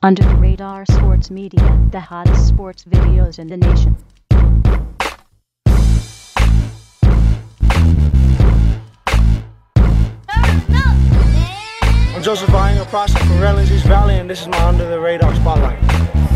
Under the Radar Sports Media, the hottest sports videos in the nation. I'm Joseph Vying, a prospect from Redlands, East Valley, and this is my Under the Radar Spotlight.